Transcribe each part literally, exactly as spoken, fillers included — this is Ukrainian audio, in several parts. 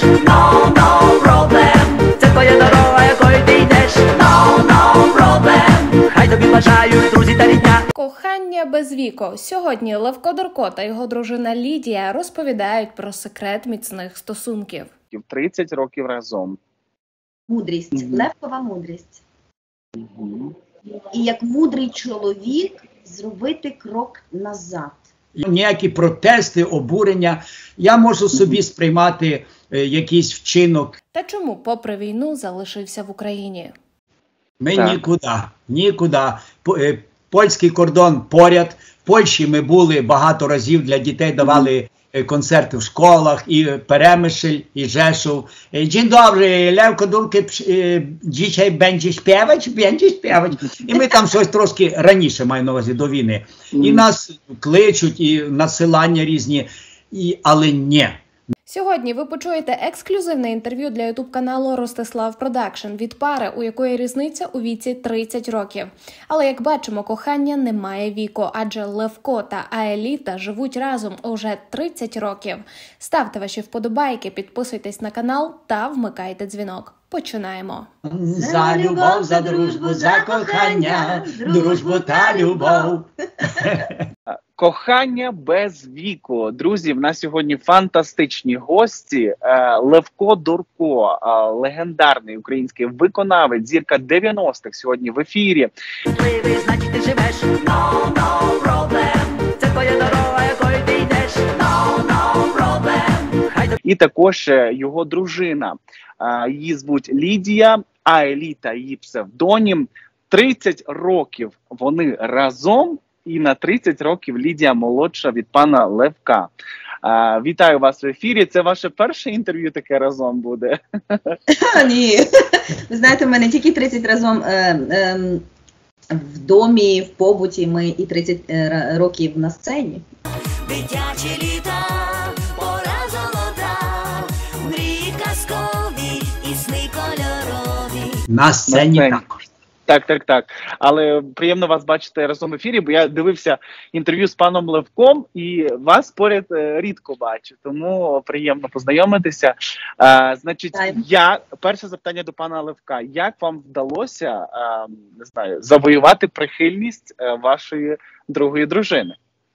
no, no problem. Це твоя дорога, якою ти йдеш, no, no problem. Хай тобі бажають друзі та рідня. Кохання без віку. Сьогодні Левко Дурко та його дружина Лідія розповідають про секрет міцних стосунків. тридцять років разом. Мудрість, Мгм. левкова мудрість. Мгм. І як мудрий чоловік зробити крок назад. Ніякі протести, обурення. Я можу собі сприймати е, якийсь вчинок. Та чому, попри війну, залишився в Україні? Ми Так. нікуди, нікуди. По- е, Польський кордон поряд. В Польщі ми були багато разів, для дітей давали е, концерти в школах, і Перемишль, і Жешов. Е, Dzień dobry, Левко Дурко, е, dzisiaj będzie śpiewać, będzie śpiewać. І ми там щось трошки раніше, маю на увазі, до війни. І нас кличуть, і надсилання різні, і, але ні. Сьогодні ви почуєте ексклюзивне інтерв'ю для ютуб-каналу Ростислав Продакшн від пари, у якої різниця у віці тридцять років. Але, як бачимо, кохання не має віку, адже Левко та Аеліта живуть разом уже тридцять років. Ставте ваші вподобайки, підписуйтесь на канал та вмикайте дзвінок. Починаємо. За любов, за дружбу, за кохання, дружбу та любов. Кохання без віку. Друзі, в нас сьогодні фантастичні гості. Е, Левко Дурко, е, легендарний український виконавець, зірка дев'яностих, сьогодні в ефірі. Щасливий, значить ти живеш, no, no problem. Це твоя дорога, якою ти йдеш, no, no problem. Хай тобі І також е, його дружина. Е, Її звуть Лідія, Аеліта її псевдонім. тридцять років вони разом, і на тридцять років Лідія молодша від пана Левка. Е, Вітаю вас в ефірі. Це ваше перше інтерв'ю таке разом буде? Ні, ви знаєте, в мене тільки тридцять разом е, е, в домі, в побуті, ми і тридцять е, років на сцені. дитячі літа, пора золота, мрії казкові і сни кольорові. На сцені На сцені. також. Так, так, так. Але приємно вас бачити разом в ефірі, бо я дивився інтерв'ю з паном Левком, і вас поряд е, рідко бачу, тому приємно познайомитися. Е, значить, Так. я перше запитання до пана Левка: як вам вдалося, е, не знаю, завоювати прихильність е, вашої другої дружини?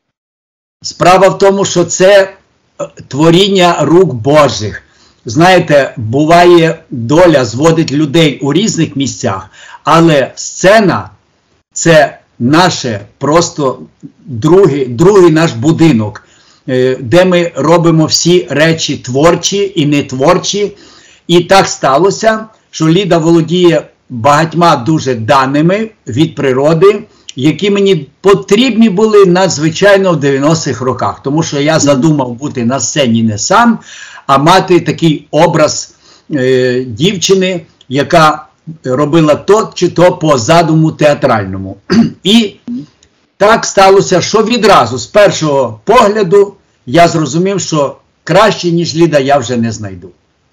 Справа в тому, що це е, творіння рук Божих. Знаєте, буває, доля зводить людей у різних місцях, але сцена – це наше просто другий, другий наш будинок, е, де ми робимо всі речі творчі і нетворчі. І так сталося, що Ліда володіє багатьма дуже даними від природи, які мені потрібні були надзвичайно в дев'яностих роках. Тому що я задумав бути на сцені не сам, а мати такий образ е, дівчини, яка робила то чи то по задуму театральному. І так сталося, що відразу, з першого погляду, я зрозумів, що краще, ніж Ліда, я вже не знайду.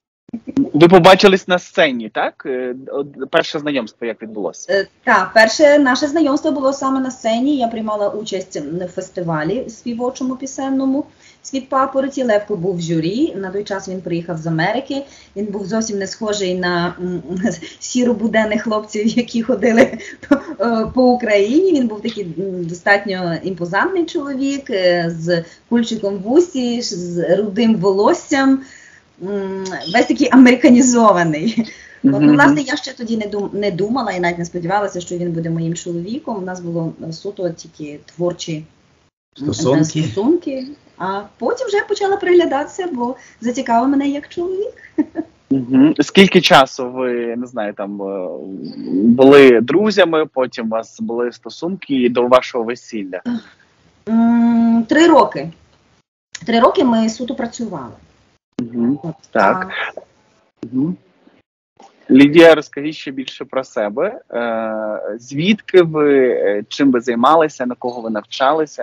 Ви побачились на сцені, так? Е, от перше знайомство як відбулося? Е, Так, перше наше знайомство було саме на сцені. Я приймала участь в фестивалі співочому пісенному «Світ папороті». Левко був в журі. На той час він приїхав з Америки. Він був зовсім не схожий на м, сіро-буденних хлопців, які ходили по, е, по Україні. Він був такий м, достатньо імпозантний чоловік, е, з кульчиком в усі, з рудим волоссям. М, Весь такий американізований. От, ну, власне, я ще тоді не, дум, не думала і навіть не сподівалася, що він буде моїм чоловіком. У нас було е, суто тільки творчі м, Стосунки. стосунки. А потім вже почала приглядатися, бо зацікавив мене як чоловік. Угу. Скільки часу ви, не знаю, там е, були друзями, потім у вас були стосунки до вашого весілля? М, Три роки. Три роки ми суто працювали. Угу. Так. Угу. Лідія, розкажіть ще більше про себе. Е, звідки ви, е, чим ви займалися, на кого ви навчалися?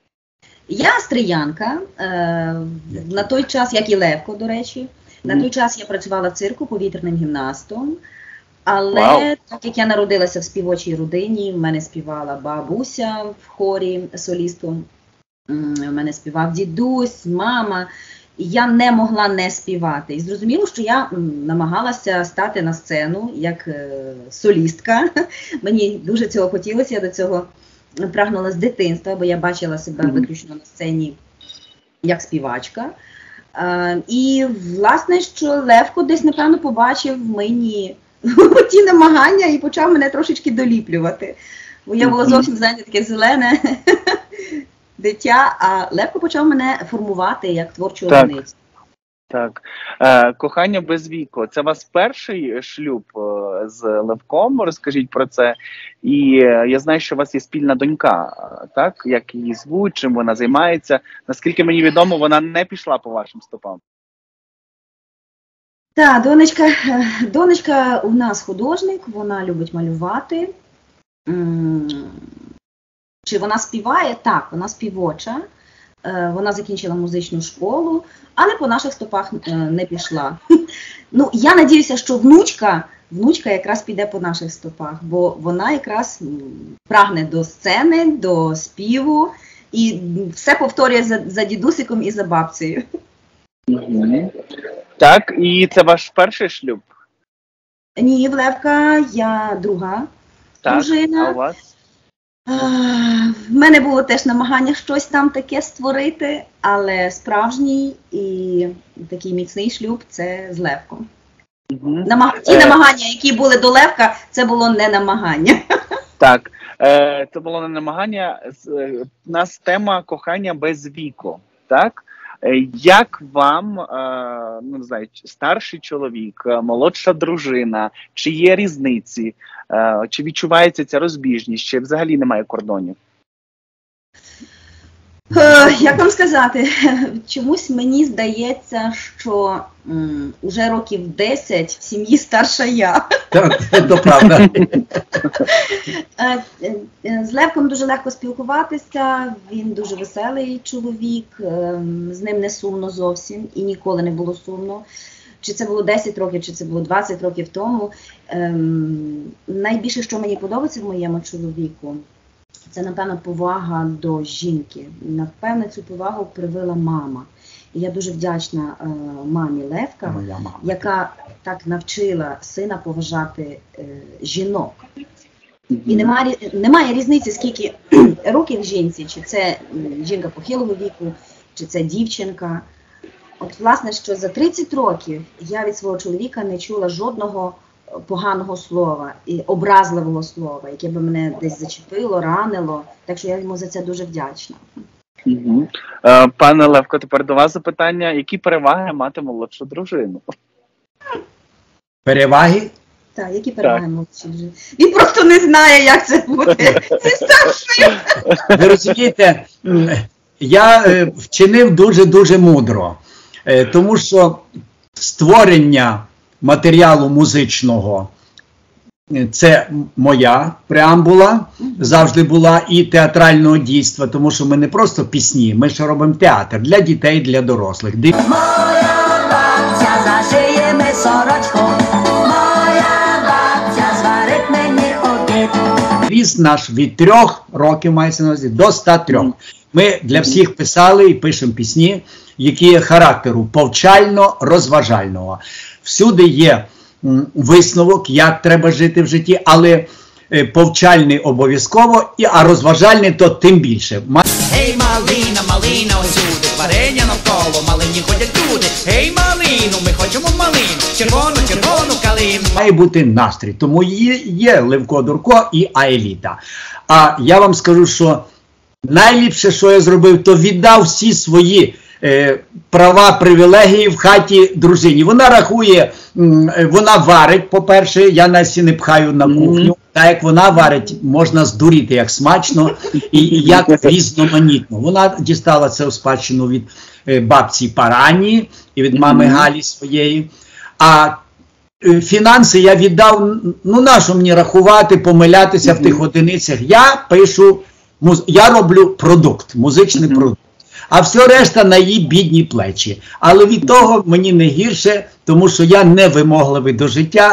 Я австріянка. Е, на той час, як і Левко, до речі, на той час я працювала в цирку повітряним гімнастом. Але Вау. так як я народилася в співочій родині, в мене співала бабуся в хорі солістом, м, в мене співав дідусь, мама. я не могла не співати. І зрозуміло, що я намагалася стати на сцену як солістка. Мені дуже цього хотілося, я до цього прагнула з дитинства, бо я бачила себе виключно на сцені як співачка. І, власне, що Левко десь, напевно, побачив в мені ті намагання і почав мене трошечки доліплювати. Бо я була зовсім, знаєте, таке зелене дитя, а Левко почав мене формувати як творчу одиницю. Так. Е, кохання без віку. Це у вас перший шлюб е, з Левком? Розкажіть про це. І е, я знаю, що у вас є спільна донька, так? Як її звуть, чим вона займається. Наскільки мені відомо, вона не пішла по вашим стопам. Так, донечка, донечка у нас художник, вона любить малювати. Чи вона співає? Так, вона співоча. Вона закінчила музичну школу, але по наших стопах не пішла. Ну, я надіюся, що внучка, внучка якраз піде по наших стопах, бо вона якраз прагне до сцени, до співу і все повторює за, за дідусиком і за бабцею. Mm-hmm. Так, і це ваш перший шлюб? Ні, в Левка я друга дружина. А у вас? В мене було теж намагання щось там таке створити, але справжній і такий міцний шлюб – це з Левком. Угу. Намаг... Ті е... намагання, які були до Левка, це було не намагання. Так, е, це було не намагання. У нас тема кохання без віку, так? Як вам, е, ну, не знаю, старший чоловік, молодша дружина, чи є різниці, е, чи відчувається ця розбіжність, чи взагалі немає кордонів? Е, як вам сказати, чомусь мені здається, що м, уже років десять в сім'ї старша я. Так, це правда. З Левком дуже легко спілкуватися, він дуже веселий чоловік, з ним не сумно зовсім і ніколи не було сумно. Чи це було десять років, чи це було двадцять років тому. Найбільше, що мені подобається в моєму чоловіку, це, напевно, повага до жінки. Напевно, цю повагу привила мама. І я дуже вдячна е, мамі Левка, яка так навчила сина поважати е, жінок. І немає, немає різниці, скільки років жінці, чи це жінка похилого віку, чи це дівчинка. От, власне, що за тридцять років я від свого чоловіка не чула жодного поганого слова і образливого слова, яке би мене десь зачепило, ранило. Так що я йому за це дуже вдячна. Угу. Е, пане Левко, тепер до вас запитання. Які переваги мати молодшу дружину? Переваги? Так, які переваги молодші дружини? Він просто не знає, як це буде. Зі старшою. Ви розумієте, я вчинив дуже-дуже мудро. Тому що створення матеріалу музичного – це моя преамбула, завжди була, і театрального дійства, тому що ми не просто пісні, ми ще робимо театр для дітей, для дорослих. Моя бабця зашиє ми сорочку, моя бабця зварить мені обід. Ріст наш від трьох років, мається на увазі, до ста трьох. Ми для всіх писали і пишемо пісні, які є характеру повчально-розважального. Всюди є висновок, як треба жити в житті, але повчальний обов'язково, а розважальний то тим більше. Гей, малина, малина, усюди, варення навколо, малині ходять люди. Гей, малину, ми хочемо малину, червону, червону калину. Має бути настрій, тому є, є Левко Дурко і Аеліта. А я вам скажу, що найліпше, що я зробив, то віддав всі свої е, права, привілегії в хаті дружині. Вона рахує, вона варить, по-перше, я Насі не пхаю на кухню. Так як вона варить, можна здуріти, як смачно і, і як різноманітно. Вона дістала це у спадщину від е, бабці Парані і від мами Галі своєї. А е, фінанси я віддав, ну нащо мені рахувати, помилятися в тих одиницях. Я пишу, муз... я роблю продукт, музичний продукт. А все решта на її бідні плечі. Але від того мені не гірше, тому що я не вимогливий до життя.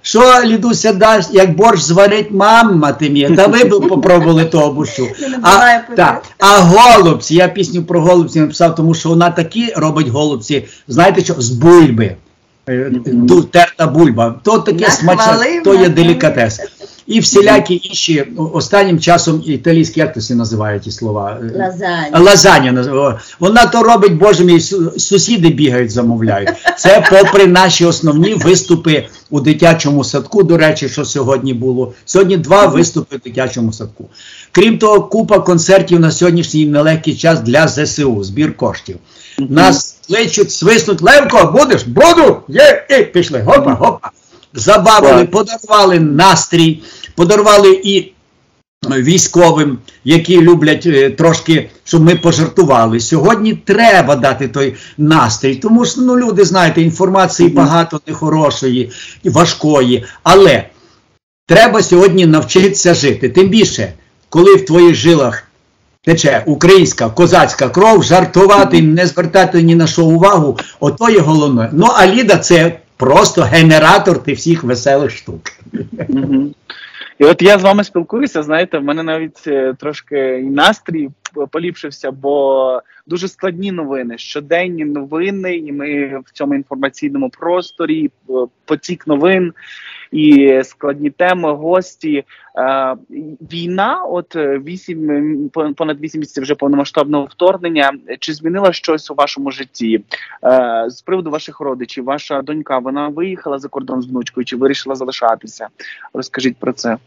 Що, Лідуся, дасть, як борщ зварить мама ти мій, та ви б попробували того борщу. А, та, а голубці, я пісню про голубці написав, тому що вона такі робить голубці, знаєте що, з бульби. Mm-hmm. Терта бульба, то таке смачне, то є делікатес. І всілякі інші, останнім часом італійські, як то всі називають ті слова? Лазаня. Лазаня. Вона то робить, боже мій, сусіди бігають, замовляють. Це попри наші основні виступи у дитячому садку, до речі, що сьогодні було. Сьогодні два виступи в дитячому садку. Крім того, купа концертів на сьогоднішній нелегкий час для зе се у, збір коштів. Нас кличуть, свиснуть: Левко, будеш? Буду! Є! І пішли, гопа, гопа. Забавили, подарували настрій, подарували і військовим, які люблять е, трошки, щоб ми пожартували. Сьогодні треба дати той настрій, тому що, ну, люди, знаєте, інформації багато нехорошої, важкої, але треба сьогодні навчитися жити. Тим більше, коли в твоїх жилах тече українська, козацька кров, жартувати, не звертати ні на що увагу, ото є головне. Ну, а Ліда – це просто генератор тих всіх веселих штук. Mm-hmm. І от я з вами спілкуюся, знаєте, в мене навіть трошки і настрій поліпшився, бо дуже складні новини, щоденні новини, і ми в цьому інформаційному просторі, потік новин, і складні теми, гості. Е, війна, от вісім, понад вісім місяців вже повномасштабного вторгнення, чи змінила щось у вашому житті? Е, з приводу ваших родичів, ваша донька, вона виїхала за кордон з внучкою, чи вирішила залишатися? Розкажіть про це.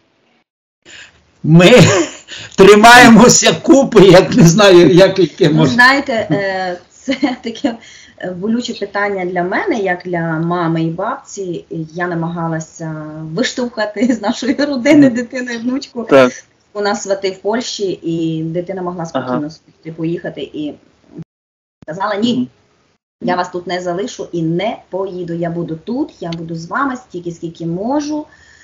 Ми тримаємося купи, як не знаю, як яке може. Знаєте, це таке болюче питання для мене, як для мами і бабці. Я намагалася виштовхати з нашої родини дитину і внучку. Так. У нас свати в Польщі, і дитина могла спокійно ага. поїхати. І сказала: ні, я вас тут не залишу і не поїду. Я буду тут, я буду з вами стільки, скільки можу.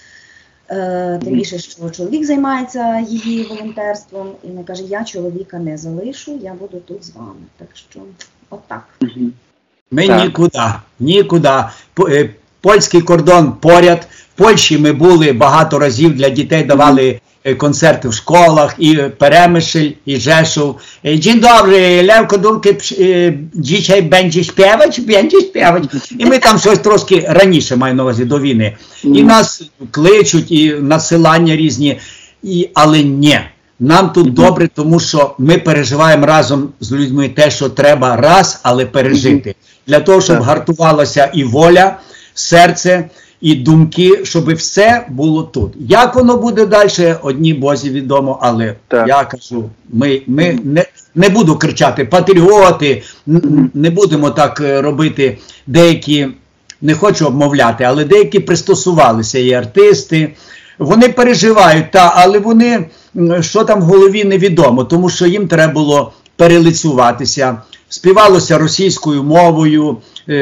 Е, тим більше, що чоловік займається її волонтерством, і вона каже: я чоловіка не залишу, я буду тут з вами. Так що, отак. Ми так. нікуди, нікуди. Польський кордон поряд. В Польщі ми були багато разів, для дітей давали концерти в школах, і Перемишль, і Rzeszów. Dzień dobry, Левко Дулки, dzisiaj będzie śpiewać, będzie śpiewać. І ми там щось трошки раніше, маю на увазі, до війни. І нас кличуть, і надсилання різні, і, але ні. Нам тут добре, тому що ми переживаємо разом з людьми те, що треба раз, але пережити. Для того, щоб гартувалася і воля, серце, і думки, щоб все було тут. Як воно буде далі, одній Бозі відомо, але так. я кажу, ми, ми не, не буду кричати патріоти, не будемо так робити. Деякі, не хочу обмовляти, але деякі пристосувалися, і артисти, вони переживають, та, але вони, що там в голові, невідомо, тому що їм треба було перелицюватися. Співалося російською мовою,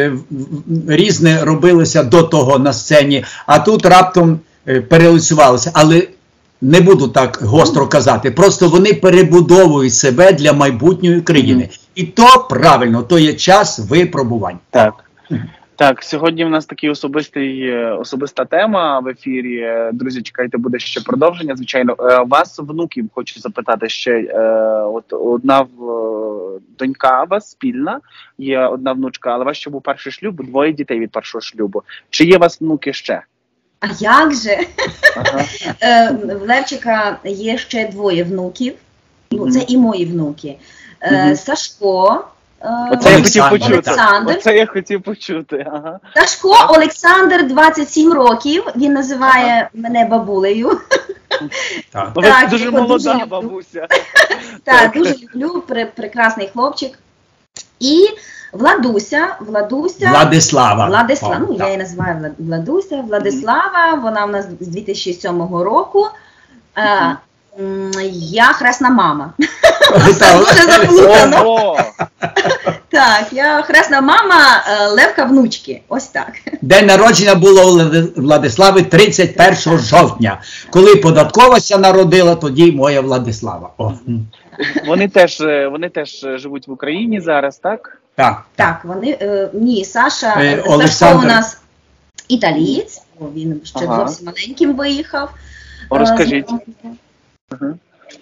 різне робилося до того на сцені, а тут раптом перелицювалося. Але не буду так гостро казати, просто вони перебудовують себе для майбутньої країни. І то правильно, то є час випробувань. Так. Так, сьогодні в нас такий особистий, особиста тема в ефірі. Друзі, чекайте, буде ще продовження. Звичайно, вас, внуків, хочу запитати ще. От одна донька у вас спільна, є одна внучка, але у вас ще був перший шлюб, двоє дітей від першого шлюбу. Чи є у вас внуки ще? А як же? Ага. В Левчика є ще двоє внуків. Ну, це і мої внуки. Угу. Сашко. Оце я хотів почути. Олександр. Оце я хотів почути. Ага. Сашко Олександр, двадцять сім років, він називає ага. мене бабулею. Так. Ну, так, дуже молода дуже бабуся. Так, дуже люблю, прекрасний хлопчик. І Владуся, Владуся. Владислава. Владислава, ну я її називаю Владуся, Владислава, вона у нас з дві тисячі сьомого року. Mm-hmm. Я хресна мама. Це дуже заплутано. Так, я хресна мама Левка внучки. Ось так. День народження було у Владислави тридцять першого жовтня. Коли податковася народила, тоді моя Владислава. О. Вони теж, вони теж живуть в Україні зараз, так? Так. Так, вони, ні, Саша, Сашко у нас італієць. бо він ще Ага. зовсім маленьким виїхав. О, розкажіть. Е, Ага.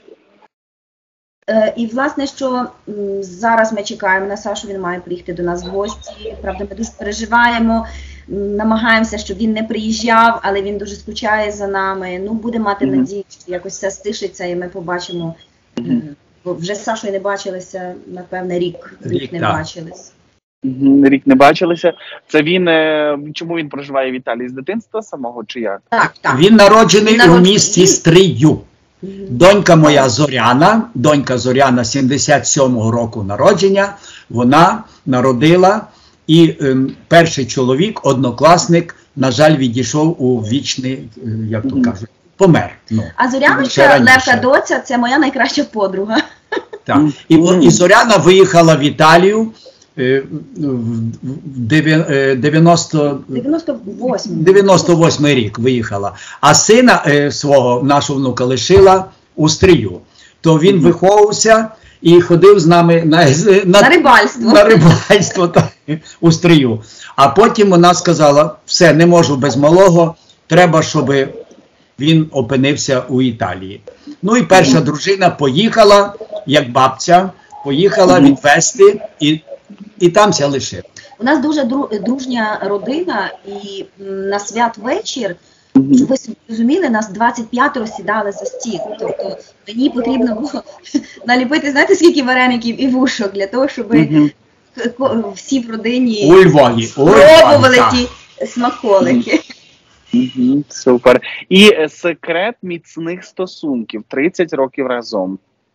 Е, І, власне, що м, зараз ми чекаємо на Сашу, він має приїхати до нас в гості. Правда, ми дуже переживаємо, м, намагаємося, щоб він не приїжджав, але він дуже скучає за нами. Ну, буде мати Мгм. надію, що якось все стишиться і ми побачимо. Мгм. М, Бо вже з Сашою не бачилися, напевне, рік, рік Рік, не так. бачились. Мгм. Рік не бачилися. Це він, е, чому він проживає в Італії? З дитинства самого чи як? Так, так. Він народжений Він у народжений. місті Стрию. Мгм. Донька моя Зоряна, донька Зоряна сімдесят сьомого року народження, вона народила, і ем, перший чоловік, однокласник, на жаль, відійшов у вічний, е, як то Мгм. кажуть, помер. Ну, А Ще Зоряночка, раніше. Левка доця, це моя найкраща подруга. так. І, во- і Зоряна виїхала в Італію е, в в дев'я- е, дев'яносто дев'яносто восьмий. дев'яносто восьмий рік виїхала, а сина е, свого, нашу внука, лишила у Стрию. То він Мгм. виховувався і ходив з нами на, на, На рибальство. на рибальство так, у Стрию. А потім вона сказала, все, не можу без малого, треба, щоб він опинився у Італії. Ну і перша дружина поїхала, як бабця, поїхала Мгм. відвести і, і там ся лишив. У нас дуже дру- дружня родина, і м, на святвечір, Мгм. щоб ви собі розуміли, нас двадцять п'ятеро сідали за стіл. Тобто мені потрібно було наліпити, знаєте, скільки вареників і вушок для того, щоб Мгм. ко- всі в родині У Львові. у Львові, пробували так. ті смаколики. Мгм. Супер. І е, секрет міцних стосунків. тридцять років разом.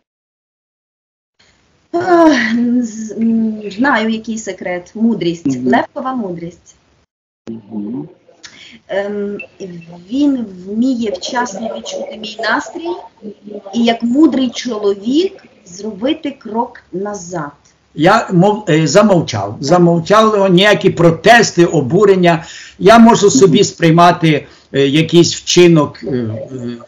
Ах, з- м, Знаю, який секрет. Мудрість. Мгм. Левкова мудрість. Мгм. Ем, Він вміє вчасно відчути мій настрій і як мудрий чоловік зробити крок назад. Я мов, е, замовчав. Замовчав ніякі протести, обурення. Я можу собі сприймати е, якийсь вчинок е, е,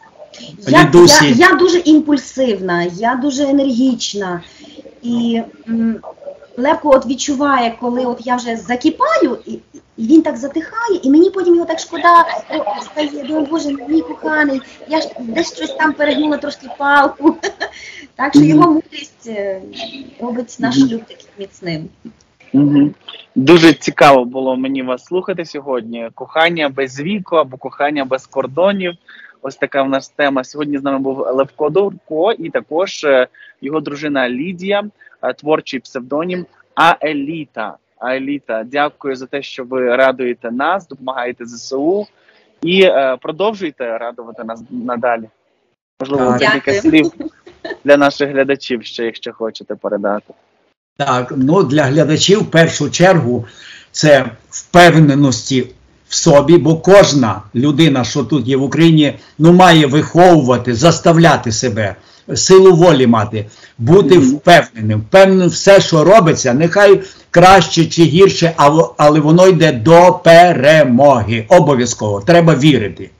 Я, Лідусі. я, я дуже імпульсивна, я дуже енергічна. І м, Левко от відчуває, коли от я вже закипаю, і, і він так затихає, і мені потім його так шкода о, стає, думаю, боже, мій коханий, я ж десь щось там перегнула трошки палку. Так що його мудрість е, робить наш шлюб таким міцним. Мгм. Дуже цікаво було мені вас слухати сьогодні. Кохання без віку або кохання без кордонів. Ось така в нас тема. Сьогодні з нами був Левко Дурко і також е, його дружина Лідія, е, творчий псевдонім Аеліта. Аеліта, дякую за те, що ви радуєте нас, допомагаєте ЗСУ і е, продовжуйте радувати нас надалі. Можливо, Так. декілька Дякую. слів для наших глядачів, ще якщо хочете передати. Так, ну для глядачів в першу чергу це впевненості в собі, бо кожна людина, що тут є в Україні, ну має виховувати, заставляти себе, силу волі мати, бути впевненим. Впевненим все, що робиться, нехай краще чи гірше, а- але воно йде до перемоги. Обов'язково. Треба вірити.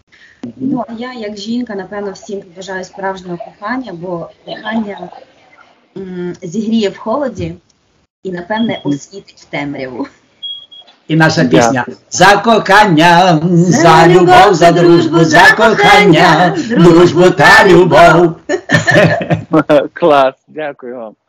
Ну, а я, як жінка, напевно, всім побажаю справжнього кохання, бо кохання м, зігріє в холоді і, напевне, освітить в темряву. І наша Дякую. пісня «За кохання, за любов, за дружбу, за кохання, дружбу та любов». Клас, дякую вам.